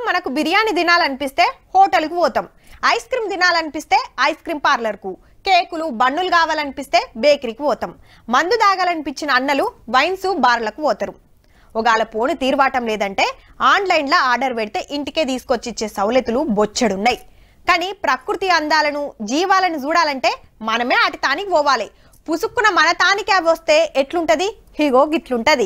మనకు బిర్యానీ తినాలనిపిస్తే హోటల్కి పోతాం, ఐస్ క్రీమ్ తినాలనిపిస్తే ఐస్ క్రీమ్ పార్లర్కు, కేకులు బన్నులు కావాలనిపిస్తే బేకరీకి పోతాం, మందు తాగాలనిపించిన అన్నలు వైన్స్ బార్లకు పోతారు. ఒకవేళ పోను తీర్వాటం లేదంటే ఆన్లైన్లో ఆర్డర్ పెడితే ఇంటికే తీసుకొచ్చి ఇచ్చే సౌలతులు బొచ్చడున్నాయి. కానీ ప్రకృతి అందాలను జీవాలను చూడాలంటే మనమే అటు తానికి పోవాలి. పుసుక్కున మన తానికి అవి వస్తే ఎట్లుంటది? హీగో గిట్లుంటది.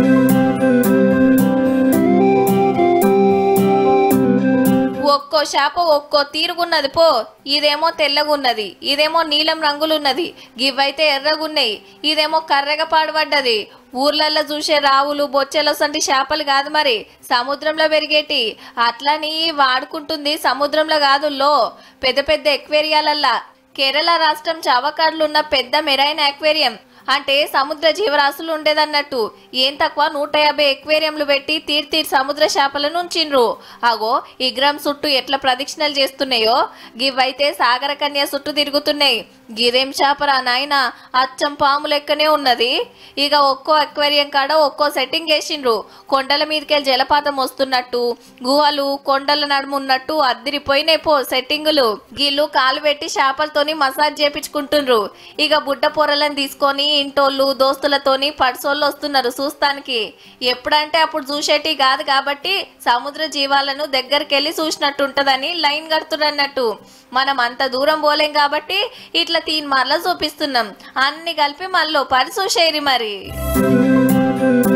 ఒక్కో చేప ఒక్కో తీరుగున్నది పో. ఇదేమో తెల్లగున్నది, ఇదేమో నీలం రంగులున్నది, గివ్వైతే ఎర్రగున్నాయి, ఇదేమో కర్రెగా పాడుపడ్డది. ఊర్లల్లో చూసే రావులు బొచ్చెలు సంటి చేపలు కాదు మరి, సముద్రంలో పెరిగేటి. అట్లని వాడుకుంటుంది సముద్రంలో కాదు, పెద్ద పెద్ద ఎక్వేరియాలల్లా. కేరళ రాష్ట్రం చావకాడ్లున్న పెద్ద మెరైన్ అక్వేరియం అంటే సముద్ర జీవరాశులు ఉండేదన్నట్టు. ఏం తక్కువ 150 ఎక్వేరియంలు పెట్టి తీర్తీర్ సముద్ర చేపలను ఉంచిండ్రు. అగో ఇగ్రామ్ చుట్టూ ఎట్లా ప్రదక్షిణలు చేస్తున్నాయో గివైతే సాగర కన్య చుట్టూ తిరుగుతున్నాయి. గిదేం చేపరా నాయన, అచ్చం పాము లెక్కనే ఉన్నది. ఇక ఒక్కో అక్వేరియం కాడ ఒక్కో సెట్టింగ్ వేసిండ్రు. కొండల మీదకెళ్ళి జలపాతం వస్తున్నట్టు, గుహలు కొండల నడుమున్నట్టు అద్దిరిపోయినాయి పో సెట్టింగులు. గీళ్ళు కాలు పెట్టి చేపలతోని మసాజ్ చేపించుకుంటుండ్రు. ఇక బుడ్డ పొరలను తీసుకొని ఇంటోళ్ళు దోస్తులతోని పడిసోళ్ళు వస్తున్నారు చూస్తానికి. ఎప్పుడంటే అప్పుడు చూసేటి కాదు కాబట్టి సముద్ర జీవాలను దగ్గరికి వెళ్ళి చూసినట్టు ఉంటదని లైన్ కడుతున్నట్టు. మనం అంత దూరం పోలేం కాబట్టి ఇట్లా 3 మార్లు చూపిస్తున్నాం. అన్ని కలిపి మళ్ళీ 10 చూసేరి మరి.